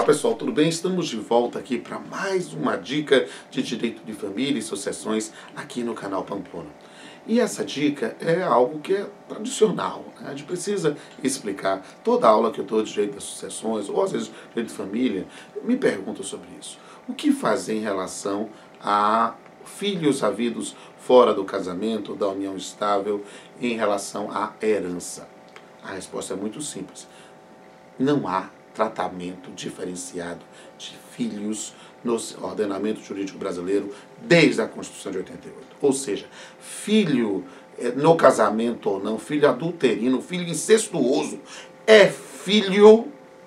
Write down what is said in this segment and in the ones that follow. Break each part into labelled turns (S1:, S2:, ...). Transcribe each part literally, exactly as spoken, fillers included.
S1: pessoal, tudo bem? Estamos de volta aqui para mais uma dica de direito de família e sucessões aqui no canal Pamplona. E essa dica é algo que é tradicional, né? A gente precisa explicar. Toda aula que eu dou de direito das sucessões, ou às vezes direito de família, me perguntam sobre isso. O que fazer em relação a filhos havidos fora do casamento, da união estável, em relação à herança? A resposta é muito simples. Não há tratamento diferenciado de filhos no ordenamento jurídico brasileiro desde a Constituição de oitenta e oito. Ou seja, filho no casamento ou não, filho adulterino, filho incestuoso, é filho.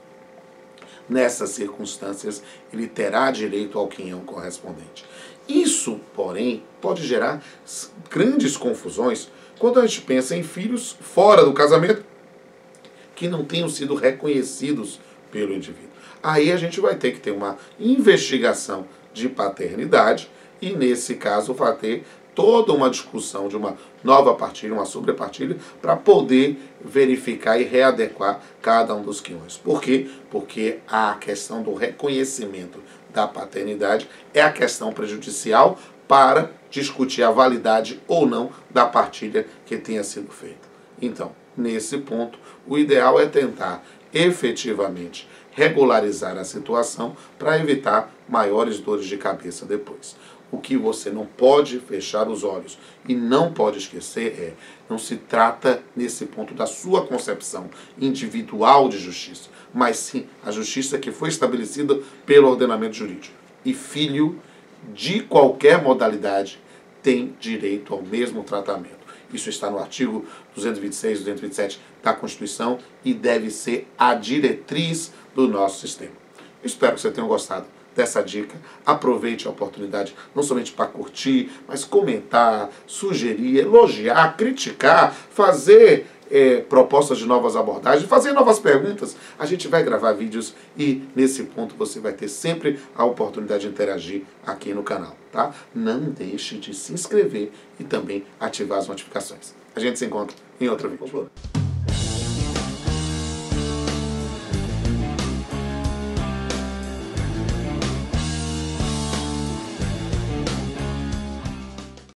S1: Nessas circunstâncias, ele terá direito ao quinhão correspondente. Isso, porém, pode gerar grandes confusões quando a gente pensa em filhos fora do casamento que não tenham sido reconhecidos pelo indivíduo. Aí a gente vai ter que ter uma investigação de paternidade e, nesse caso, vai ter toda uma discussão de uma nova partilha, uma sobrepartilha, para poder verificar e readequar cada um dos quinhões. Por quê? Porque a questão do reconhecimento da paternidade é a questão prejudicial para discutir a validade ou não da partilha que tenha sido feita. Então, nesse ponto, o ideal é tentar efetivamente regularizar a situação para evitar maiores dores de cabeça depois. O que você não pode fechar os olhos e não pode esquecer é, não se trata nesse ponto da sua concepção individual de justiça, mas sim a justiça que foi estabelecida pelo ordenamento jurídico. E filho de qualquer modalidade tem direito ao mesmo tratamento. Isso está no artigo duzentos e vinte e seis, duzentos e vinte e sete da Constituição e deve ser a diretriz do nosso sistema. Espero que você tenha gostado dessa dica. Aproveite a oportunidade não somente para curtir, mas comentar, sugerir, elogiar, criticar, fazer é, propostas de novas abordagens, fazer novas perguntas. A gente vai gravar vídeos e nesse ponto você vai ter sempre a oportunidade de interagir aqui no canal, tá? Não deixe de se inscrever e também ativar as notificações. A gente se encontra em outro vídeo.